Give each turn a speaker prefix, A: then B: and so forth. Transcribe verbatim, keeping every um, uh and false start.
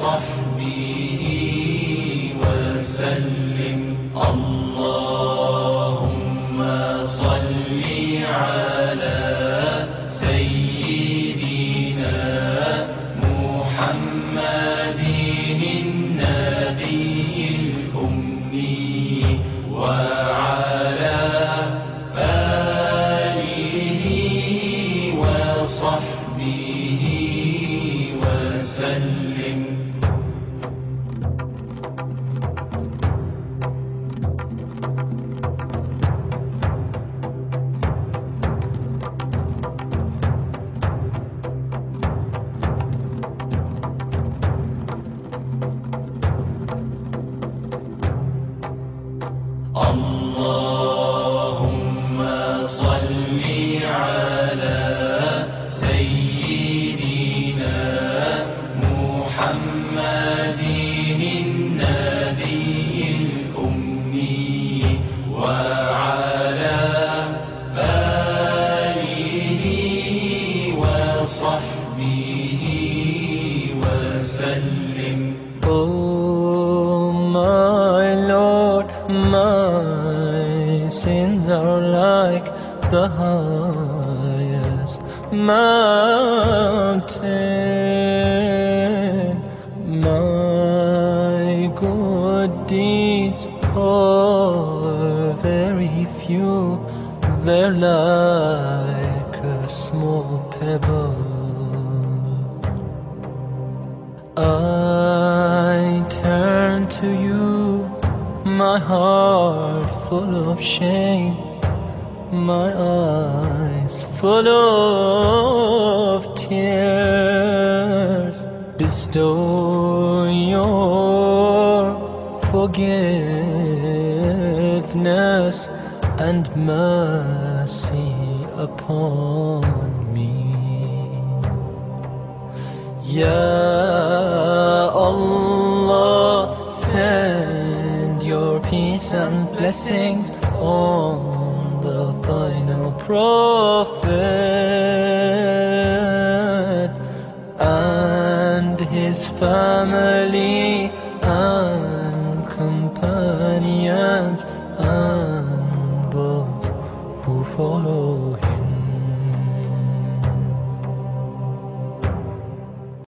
A: وصحبه وسلم. اللهم صل على سيدنا محمد النبي الأمي وعلى آله وصحبه وسلم. اللهم صل على سيدنا محمد النبي الأمي وعلى آله وصحبه وسلم.
B: Oh my Lord, my sins are like the highest mountain. My good deeds are very few, they're like a small pebble. I turn to you, my heart full of shame, my eyes full of tears. Bestow your forgiveness and mercy upon me. Ya Allah, send your peace and blessings on the final prophet and his family and companions and